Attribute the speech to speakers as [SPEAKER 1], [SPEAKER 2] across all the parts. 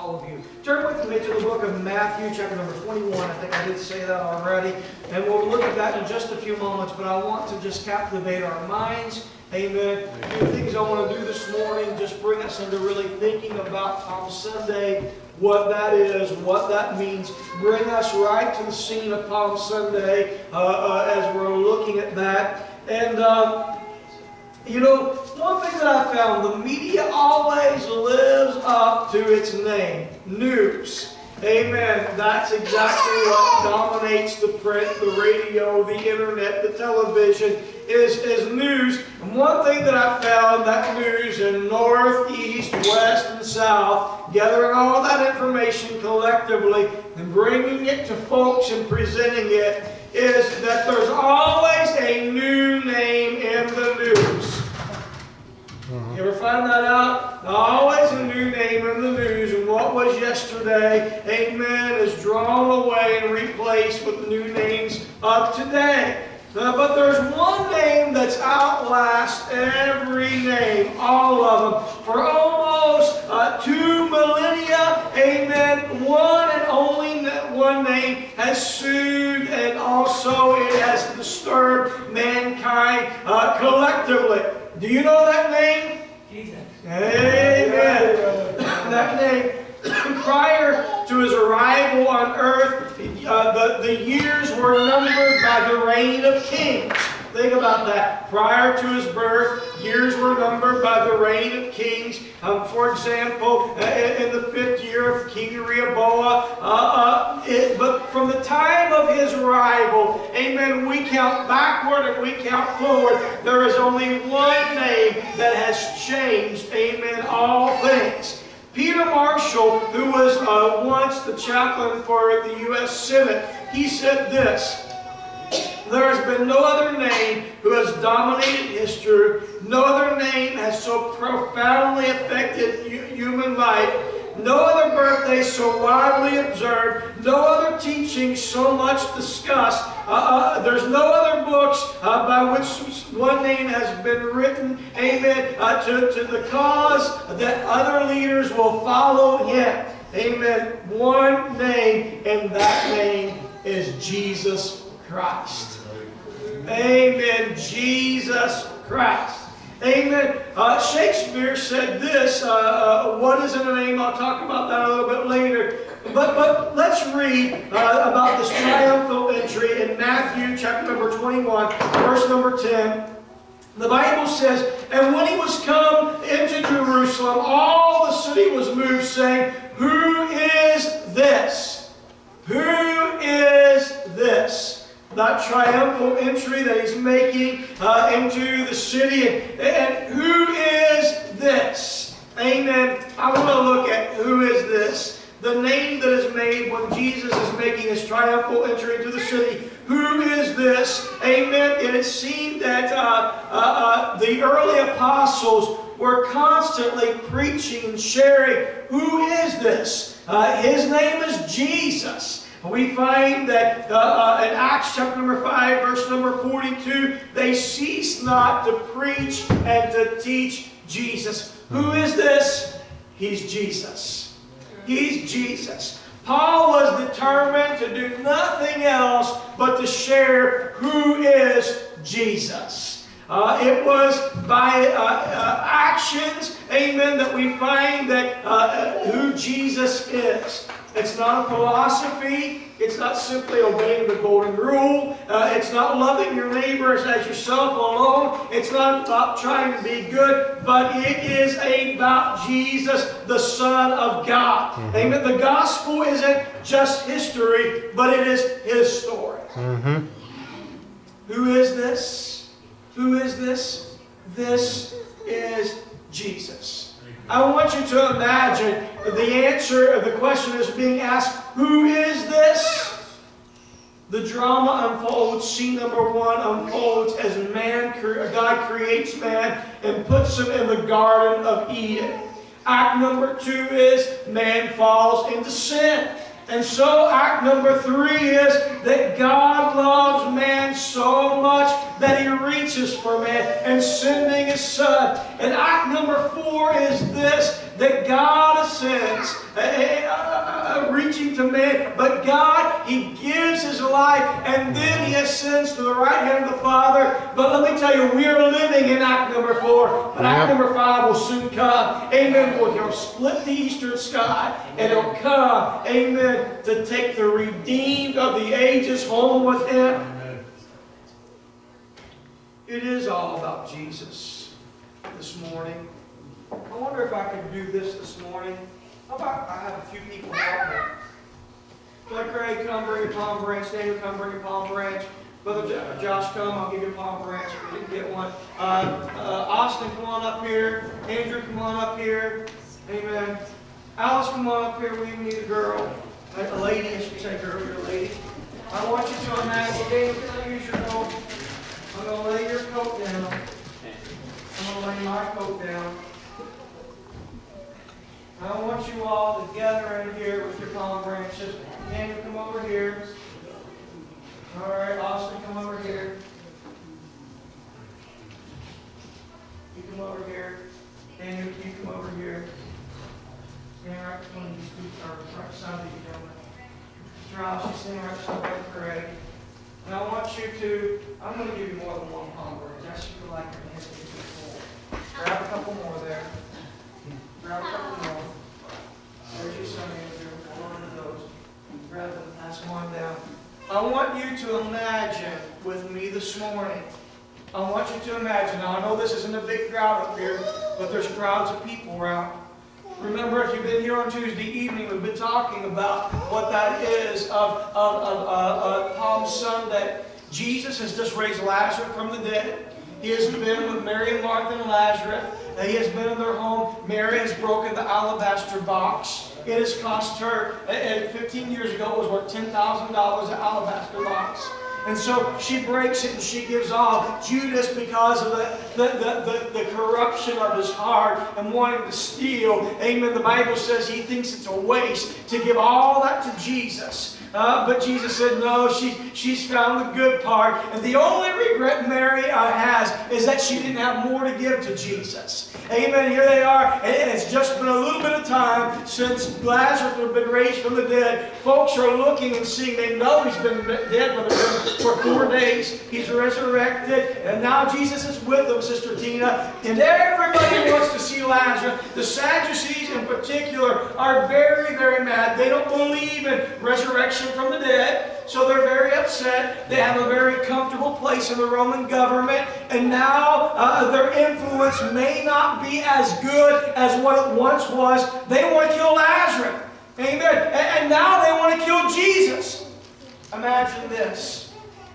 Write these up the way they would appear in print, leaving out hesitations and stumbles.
[SPEAKER 1] all of you. Turn with me to the book of Matthew, chapter number 21. I think I did say that already. And we'll look at that in just a few moments, but I want to just captivate our minds. Amen. A few things I want to do this morning, just bring us into really thinking about Palm Sunday, what that is, what that means. Bring us right to the scene of Palm Sunday as we're looking at that. And, you know, one thing that I found, the media always lives up to its name, news. Amen. That's exactly what dominates the print, the radio, the internet, the television, is news. And one thing that I found, that news in north, east, west, and south, gathering all that information collectively and bringing it to folks and presenting it, is that there's always a new name in the news. You ever find that out? Always a new name in the news, and what was yesterday, amen, is drawn away and replaced with the new names of today. But there's one name that's outlasts every name, all of them. For almost 2 millennia, amen, one and only one name has soothed, and also it has disturbed mankind collectively. Do you know that name? Jesus. Amen. That name, prior to his arrival on earth, the years were numbered by the reign of kings. Think about that. Prior to his birth, years were numbered by the reign of kings. For example, in the 5th year of King Rehoboam, but from the time of his arrival, amen, we count backward and we count forward. There is only one name that has changed, amen, all things. Peter Marshall, who was once the chaplain for the U.S. Senate, he said this: there has been no other name who has dominated history. No other name has so profoundly affected human life. No other birthday so widely observed. No other teaching so much discussed. There's no other books by which one name has been written, amen, to the cause that other leaders will follow him. Amen. One name, and that name is Jesus Christ. Amen. Jesus Christ. Amen. Shakespeare said this. What is in a name? I'll talk about that a little bit later. But let's read about this triumphal entry in Matthew chapter number 21, verse number 10. The Bible says, and when he was come into Jerusalem, all the city was moved, saying, who is this? Who is this? That triumphal entry that he's making into the city. And who is this? Amen. I want to look at who is this. The name that is made when Jesus is making his triumphal entry into the city. Who is this? Amen. And it seemed that the early apostles were constantly preaching and sharing, who is this? His name is Jesus. We find that in Acts chapter number 5, verse number 42, they cease not to preach and to teach Jesus. Who is this? He's Jesus. He's Jesus. Paul was determined to do nothing else but to share who is Jesus. It was by actions, amen, that we find that who Jesus is. It's not a philosophy. It's not simply obeying the golden rule. It's not loving your neighbors as yourself alone. It's not about trying to be good, but it is about Jesus, the Son of God. Amen. The gospel isn't just history, but it is His story. Who is this? Who is this? This is Jesus. I want you to imagine the answer of the question is being asked, who is this? The drama unfolds. Scene number 1 unfolds as God creates man and puts him in the Garden of Eden. Act number 2 is man falls into sin. And so act number 3 is that God loves man so much that He reached riches for man and sending His Son. And act number 4 is this, that God ascends, reaching to man, but God, He gives His life, and then He ascends to the right hand of the Father. But let me tell you, we are living in act number 4, but act number 5 will soon come. Amen. Well, He'll split the eastern sky, and He'll come, amen, to take the redeemed of the ages home with Him. Amen. It is all about Jesus this morning. I wonder if I could do this morning. How about I have a few people help me? Brother Craig, come bring a palm branch. Daniel, come bring a palm branch. Brother Josh, come. I'll give you a palm branch if you didn't get one. Austin, come on up here. Andrew, come on up here. Amen. Alice, come on up here. We even need a girl. A lady, I should say girl. You're a lady. I want you to imagine. Daniel, can I use your coat? I'm going to lay your coat down. I'm going to lay my coat down. I want you all to gather in here with your palm branches. Daniel, come over here. All right, Austin, come over here. You come over here. Daniel, you come over here. Stand right between these two, or right beside these gentlemen. Mr. Ross, you stand right beside Brother Craig. And I want you to, I'm going to give you more than one palm branch. I should feel like your hands get too full. Grab a couple more there. Grab a couple more. There's your son, Andrew. Hold on to those. Grab them. Pass them on down. I want you to imagine with me this morning. I want you to imagine. Now, I know this isn't a big crowd up here, but there's crowds of people around. Remember, if you've been here on Tuesday evening, we've been talking about what that is of Palm Sunday. Jesus has just raised Lazarus from the dead. He has been with Mary and Martha and Lazarus. He has been in their home. Mary has broken the alabaster box. It has cost her, and 15 years ago, it was worth $10,000, an alabaster box. And so she breaks it and she gives all. Judas, because of the corruption of his heart and wanting to steal, amen, the Bible says he thinks it's a waste to give all that to Jesus. But Jesus said, no, she's found the good part. And the only regret Mary has is that she didn't have more to give to Jesus. Amen. Here they are. And it's just been a little bit of time since Lazarus has been raised from the dead. Folks are looking and seeing. They know he's been dead for 4 days. He's resurrected. And now Jesus is with them, Sister Tina. And everybody wants to see Lazarus. The Sadducees in particular are very, very mad. They don't believe in resurrection from the dead. So they're very upset. They have a very comfortable place in the Roman government. And now their influence may not be as good as what it once was. They want to kill Lazarus. Amen. And now they want to kill Jesus. Imagine this.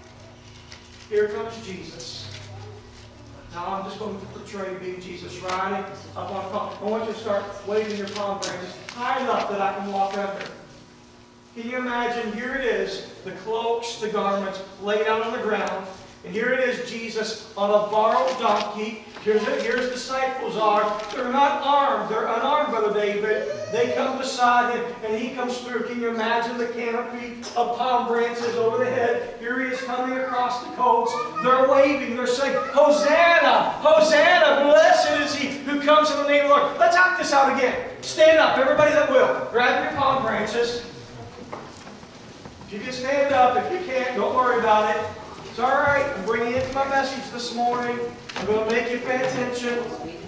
[SPEAKER 1] Here comes Jesus. Now I'm just going to portray being Jesus riding up on a palm. I want you to start waving your palm branches high enough that I can walk under. Can you imagine? Here it is, the cloaks, the garments laid out on the ground. And here it is, Jesus on a borrowed donkey. Here's the disciples are. They're not armed. They're unarmed, Brother David. They come beside him, and he comes through. Can you imagine the canopy of palm branches over the head? Here he is coming across the coats. They're waving. They're saying, Hosanna! Hosanna! Blessed is he who comes in the name of the Lord. Let's act this out again. Stand up, everybody that will. Grab your palm branches. If you can stand up, if you can't, don't worry about it. It's all right. I'm bringing you into my message this morning. I'm going to make you pay attention.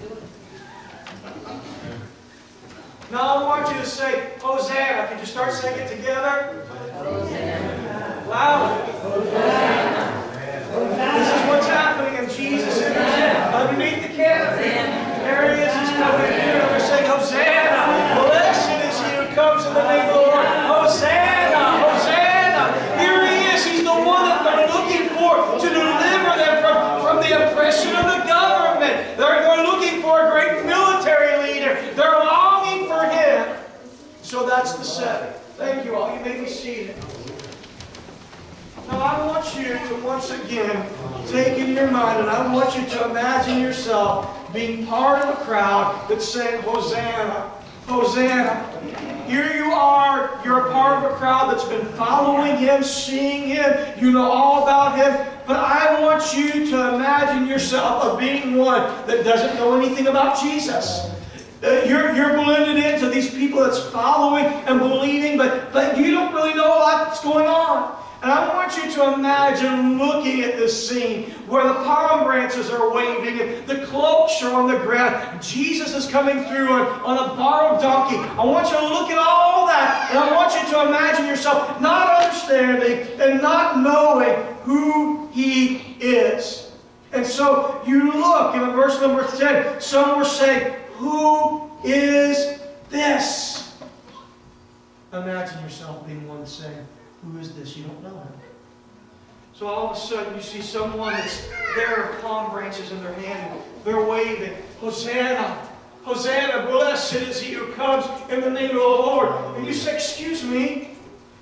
[SPEAKER 1] Now I want you to say, Hosanna. Could you start saying it together? Hosanna. Louder. Hosanna. This is what's happening, and Jesus is underneath the canopy. There he is. He's coming in here. We're saying, Hosanna. Blessed is he who comes in the name of the Lord. Hosanna. Hosanna. Here he is. He's the one that they're looking for to deliver them from the oppression of the government. They're looking for a great military leader. They're longing for him. So that's the setting. Thank you all. You may be seated. Now I want you to once again take in your mind, and I want you to imagine yourself being part of a crowd that's saying, Hosanna. Hosanna. Here you are, you're a part of a crowd that's been following him, seeing him, you know all about him. But I want you to imagine yourself of being one that doesn't know anything about Jesus. You're blended into these people that's following and believing, but you don't really know a lot that's going on. And I want you to imagine looking at this scene where the palm branches are waving and the cloaks are on the ground. Jesus is coming through on a borrowed donkey. I want you to look at all that, and I want you to imagine yourself not understanding and not knowing who He is. And so you look, and in verse number 10, some were saying, "Who is this?" Imagine yourself being one saying, "Who is this?" You don't know him. So all of a sudden you see someone that's there with palm branches in their hand. They're waving, "Hosanna! Hosanna! Blessed is He who comes in the name of the Lord." And you say, "Excuse me,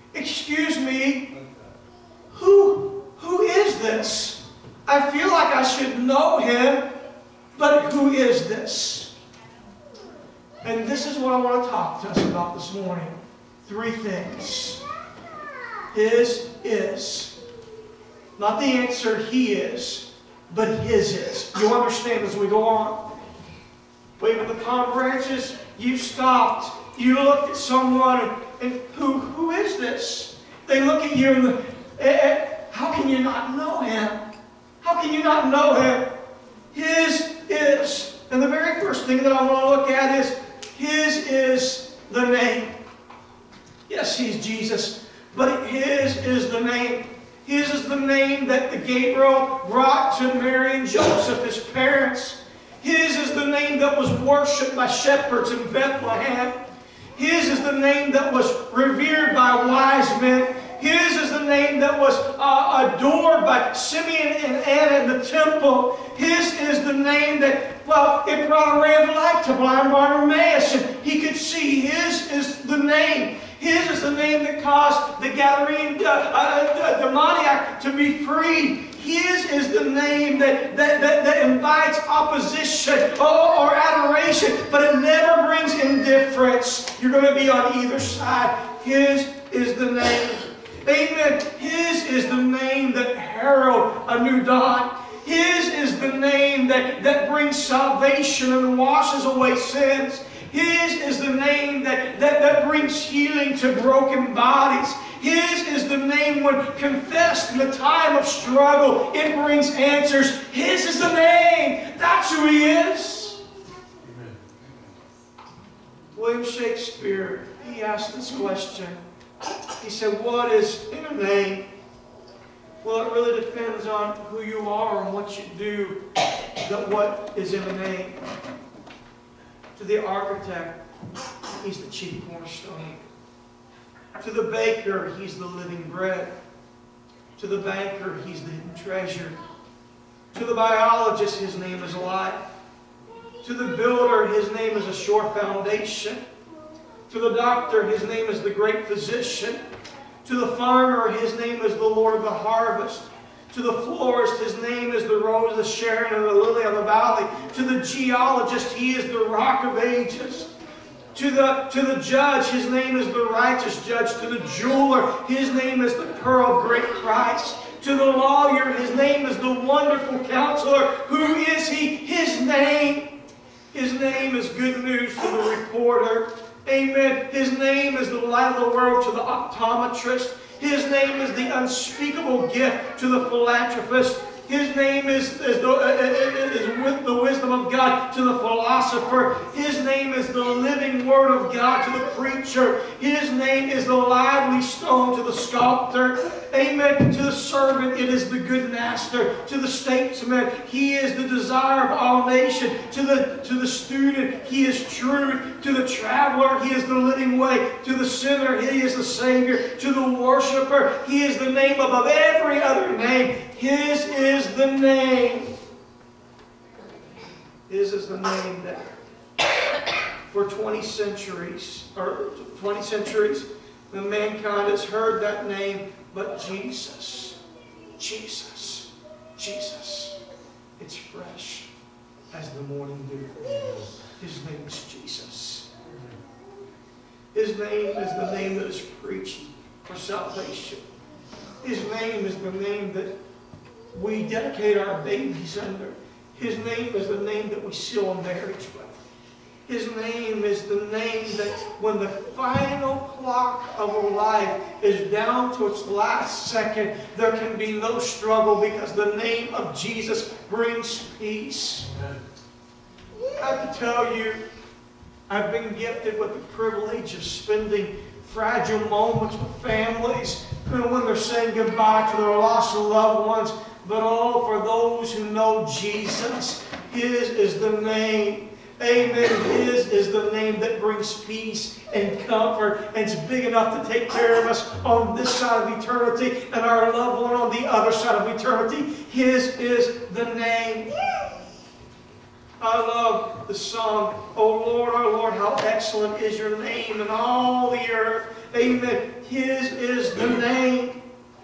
[SPEAKER 1] who is this? I feel like I should know Him, but who is this?" And this is what I want to talk to us about this morning. 3 things. His is. Not the answer He is, but His is. You'll understand as we go on. Waving the palm branches, you stopped. You looked at someone and who is this? They look at you and how can you not know Him? How can you not know Him? His is. And the very first thing that I want to look at is His is the name. Yes, He's Jesus, but His is the name. His is the name that the Gabriel brought to Mary and Joseph, His parents. His is the name that was worshipped by shepherds in Bethlehem. His is the name that was revered by wise men. His is the name that was adored by Simeon and Anna in the temple. His is the name that, well, it brought a ray of light to blind Bartimaeus, and he could see. His is the name. His is the name that caused the Gadarene demoniac to be freed. His is the name that invites opposition or adoration, but it never brings indifference. You're going to be on either side. His is the name. Amen. His is the name that heralds a new dawn. His is the name that brings salvation and washes away sins. His is the name that brings healing to broken bodies. His is the name when confessed in the time of struggle, it brings answers. His is the name. That's who He is. Amen. William Shakespeare, he asked this question. He said, "What is in a name?" Well, it really depends on who you are and what you do, that what is in a name. To the architect, he's the chief cornerstone. To the baker, he's the living bread. To the banker, he's the hidden treasure. To the biologist, his name is life. To the builder, his name is a sure foundation. To the doctor, his name is the great physician. To the farmer, his name is the Lord of the harvest. To the florist, his name is the rose of Sharon and the lily of the valley. To the geologist, he is the rock of ages. To the judge, his name is the righteous judge. To the jeweler, his name is the pearl of great price. To the lawyer, his name is the wonderful counselor. Who is he? His name. His name is good news to the reporter. Amen. His name is the light of the world to the optometrist. His name is the unspeakable gift to the philanthropist. His name is with the wisdom of God to the philosopher. His name is the living word of God to the preacher. His name is the lively stone to the sculptor. Amen. To the servant, it is the good master. To the statesman, he is the desire of all nations. To the student, he is truth. To the traveler, he is the living way. To the sinner, he is the Savior. To the worshiper, he is the name above every other name. His is the name. His is the name that for 20 centuries, the mankind has heard that name, but Jesus, Jesus, Jesus. It's fresh as the morning dew. His name is Jesus. His name is the name that is preached for salvation. His name is the name that we dedicate our babies under. His name is the name that we seal a marriage with. His name is the name that when the final clock of a life is down to its last second, there can be no struggle because the name of Jesus brings peace. I have to tell you, I've been gifted with the privilege of spending fragile moments with families when they're saying goodbye to their lost loved ones. But oh, for those who know Jesus, His is the name. Amen. His is the name that brings peace and comfort, and it's big enough to take care of us on this side of eternity and our loved one on the other side of eternity. His is the name. I love the song, "Oh Lord, our Lord, how excellent is your name in all the earth." Amen. His is the name.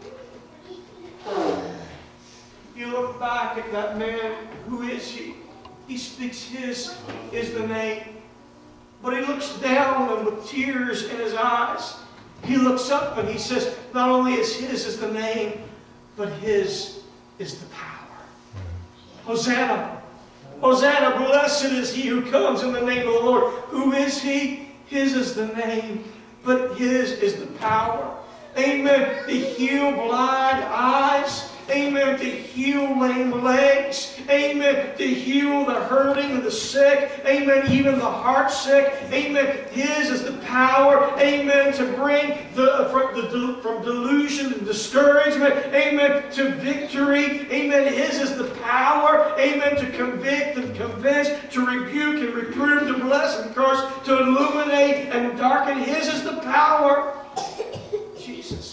[SPEAKER 1] You look back at that man, who is he? He speaks His is the name. But he looks down and with tears in his eyes, he looks up and he says, not only is His is the name, but His is the power. Hosanna. Hosanna, blessed is he who comes in the name of the Lord. Who is He? His is the name, but His is the power. Amen. To heal blind eyes. Amen. To heal lame legs. Amen. To heal the hurting and the sick. Amen. Even the heart sick. Amen. His is the power. Amen. To bring from delusion and discouragement. Amen. To victory. Amen. His is the power. Amen. To convict and convince. To rebuke and reprove. To bless and curse. To illuminate and darken. His is the power. Jesus.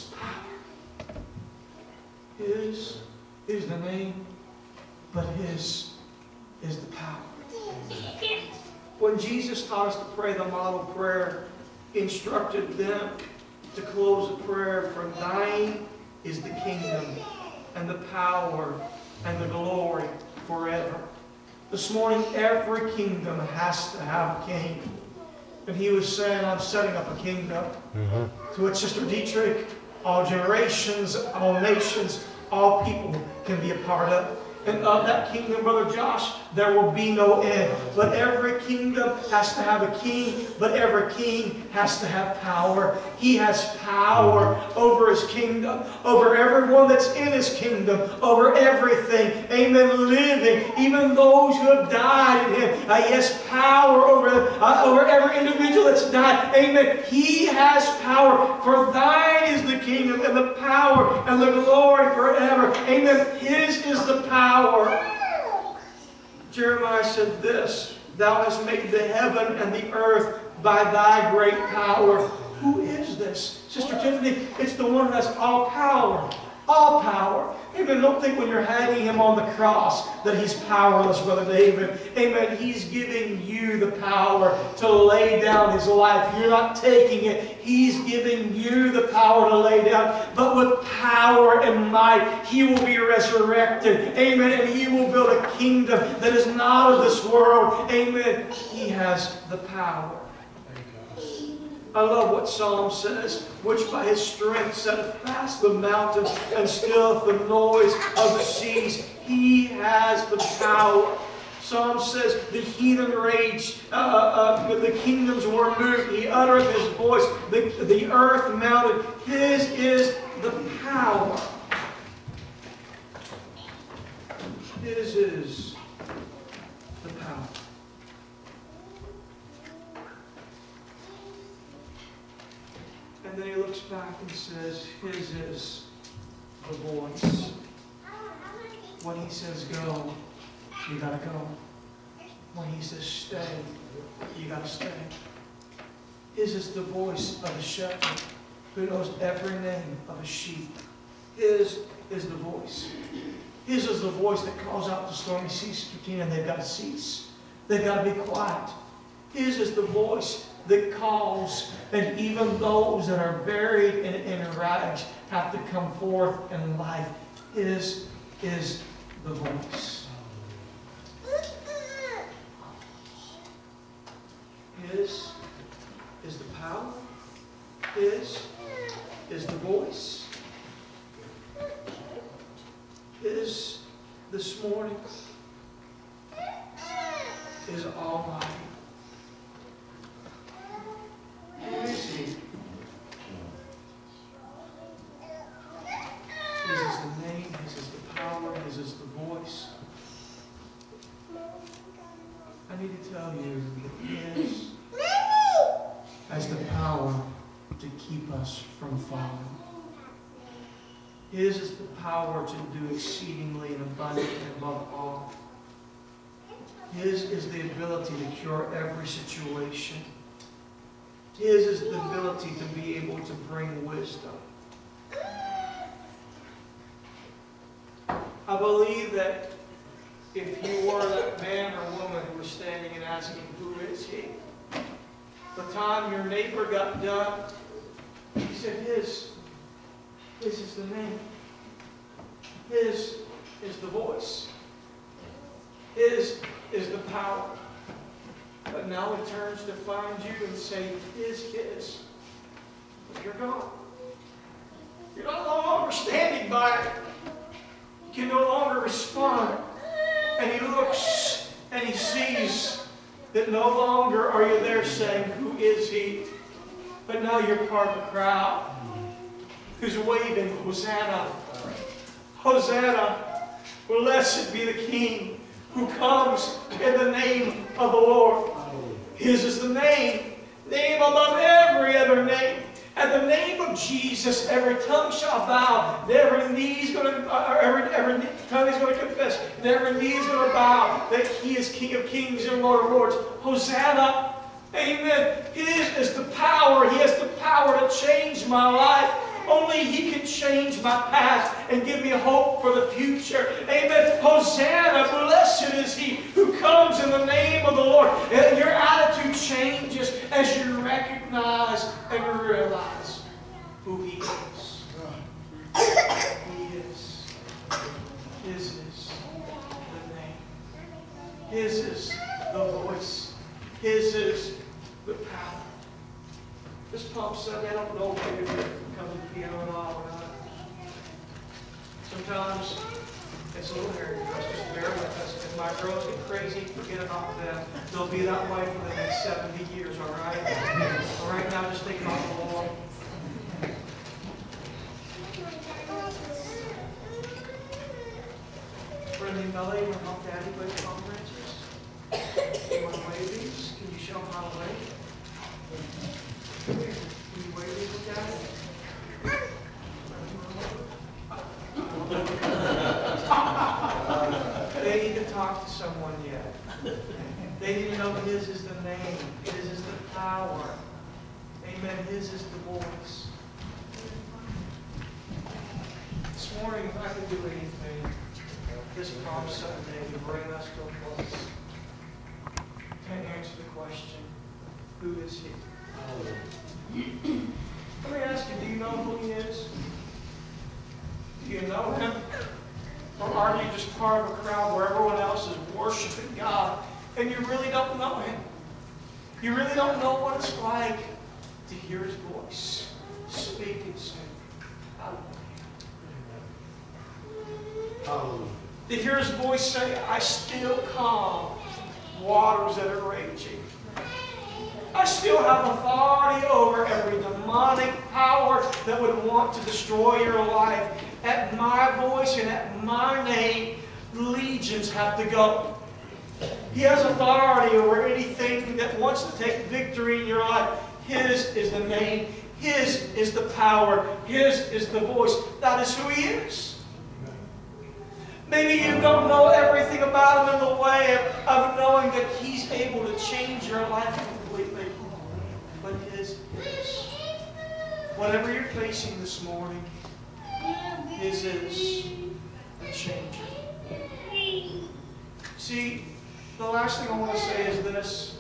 [SPEAKER 1] His is the name, but His is the power. When Jesus taught us to pray the model prayer, He instructed them to close the prayer, "For thine is the kingdom and the power and the glory forever." This morning, every kingdom has to have a king. And He was saying, "I'm setting up a kingdom." To which Sister Dietrich, all generations, all nations, all people can be a part of. And of that kingdom, Brother Josh, there will be no end. But every kingdom has to have a king, but every king has to have power. He has power over His kingdom, over everyone that's in His kingdom, over everything. Amen. Living, even those who have died in Him. He has power over every individual that's died. Amen. He has power. For thine is the kingdom and the power and the glory forever. Amen. His is the power. Jeremiah said this, "Thou hast made the heaven and the earth by thy great power." Who is this? Sister Tiffany, it's the one who has all power. All power. Amen. Don't think when you're hanging Him on the cross that He's powerless, Brother David. Amen. He's giving you the power to lay down His life. You're not taking it. He's giving you the power to lay down. But with power and might, He will be resurrected. Amen. And He will build a kingdom that is not of this world. Amen. He has the power. I love what Psalm says, "Which by His strength setteth fast the mountains and stilleth the noise of the seas." He has the power. Psalm says, "The heathen raged, the kingdoms were moved. He uttered His voice, the earth mounted." His is the power. His is the power. And then He looks back and says, His is the voice. When He says go, you gotta go. When He says stay, you gotta stay. His is the voice of a shepherd who knows every name of a sheep. His is the voice. His is the voice that calls out to stormy seas, and they've got to cease. They've got to be quiet. His is the voice that calls, and even those that are buried in rags have to come forth in life. His is the voice. His is the power. His is the voice. His this morning is almighty. Who is He? His is the name, His is the power, His is the voice. I need to tell you that His has the power to keep us from falling. His is the power to do exceedingly and abundantly above all. His is the ability to cure every situation. His is the ability to be able to bring wisdom. I believe that if you were that man or woman who was standing and asking, who is He? The time your neighbor got done, he said, His is the name. His is the voice. His is the power. But now He turns to find you and say, His. But you're gone. You're no longer standing by it. You can no longer respond. And He looks and He sees that no longer are you there saying, who is He? But now you're part of a crowd who's waving, Hosanna. Hosanna. Blessed be the King who comes in the name of the Lord. His is the name above every other name. At the name of Jesus, every tongue shall bow, and every tongue is going to confess, and every knee is going to bow that He is King of kings and Lord of lords. Hosanna. Amen. His is the power. He has the power to change my life. Only He can change my past and give me hope for the future. Amen. Hosanna. Blessed is He who comes in the name of the Lord. And your attitude changes as you recognize and realize who He is. He is. His is the name. His is the voice. His is the power. This Palm Sunday, I don't know if you're coming to piano at all or not. Sometimes it's a little hairy for us. Just bear with us. If my girls get crazy, forget about them. They'll be that way for the next 70 years, all right? All right, now just think about the Lord. Brendan Belly, you want to help Daddy with palm branches? You want to wave these? Can you show them how to wave? Come here. Can you wave these with Daddy? They need to talk to someone yet. They need to know His is the name. His is the power. Amen. His is the voice. This morning, if I could do anything, this Palm Sunday to bring us to a place to answer the question, who is He? Let me ask you, do you know who He is? Do you know Him? Or are you just part of a crowd where everyone else is worshiping God and you really don't know Him? You really don't know what it's like to hear His voice speak and say, Hallelujah. To hear His voice say, I still calm waters that are raging. I still have authority over every demonic power that would want to destroy your life. At my voice and at my name, legions have to go. He has authority over anything that wants to take victory in your life. His is the name. His is the power. His is the voice. That is who He is. Maybe you don't know everything about Him in the way of knowing that He's able to change your life completely. But His is. Whatever you're facing this morning, His is the changer. See, the last thing I want to say is this.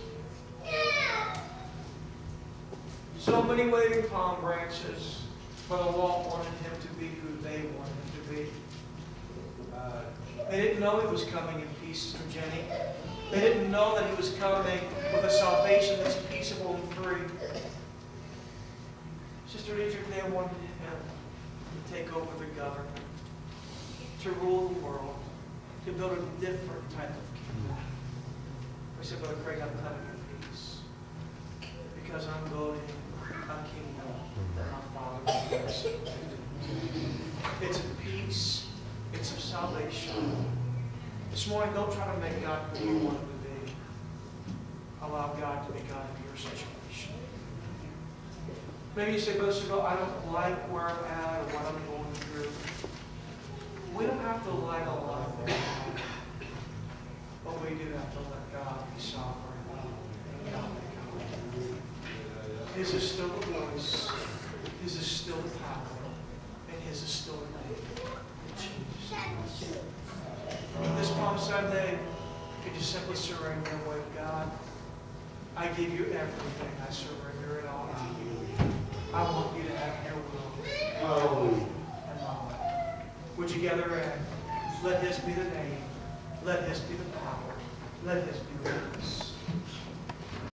[SPEAKER 1] So many waving palm branches, but a lot wanted Him to be who they wanted Him to be. They didn't know He was coming in peace through Jenny. They didn't know that He was coming with a salvation that's peaceable and free. Sister Dietrich, they wanted Him to take over the government, to rule the world, to build a different type of kingdom. We said, Brother Craig, I'm coming in peace. Because I'm building a kingdom that my Father wants. It's of peace. It's of salvation. This morning, don't try to make God who you want him to be. Allow God to be God in your situation. Maybe you say, Brother Saville, I don't like where I'm at or what I'm going through. We don't have to like a lot of things. But we do have to let God be sovereign. And God be God. His is still the voice. His is still the power. And His is still the name. It changes. This Palm Sunday, could you simply surrender and wave, God, I give you everything. I surrender it all to you. I want you to have your will and my way. Would you gather in? Let His be the name. Let His be the power. Let His be the peace.